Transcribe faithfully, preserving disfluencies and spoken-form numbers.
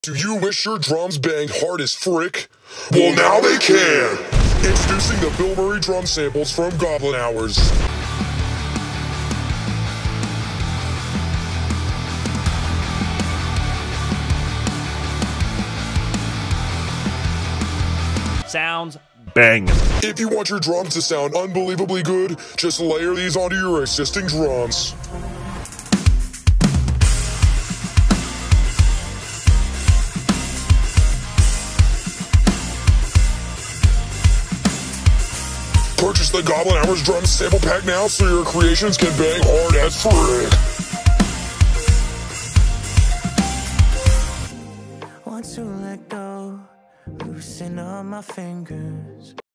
Do you wish your drums banged hard as frick? Well, now they can! Introducing the Bill Murray drum samples from Goblin Hours. Sounds banging. If you want your drums to sound unbelievably good, just layer these onto your existing drums. Purchase the Goblin Hours drum sample pack now so your creations can bang hard as frick. Want to let go, loosen up my fingers.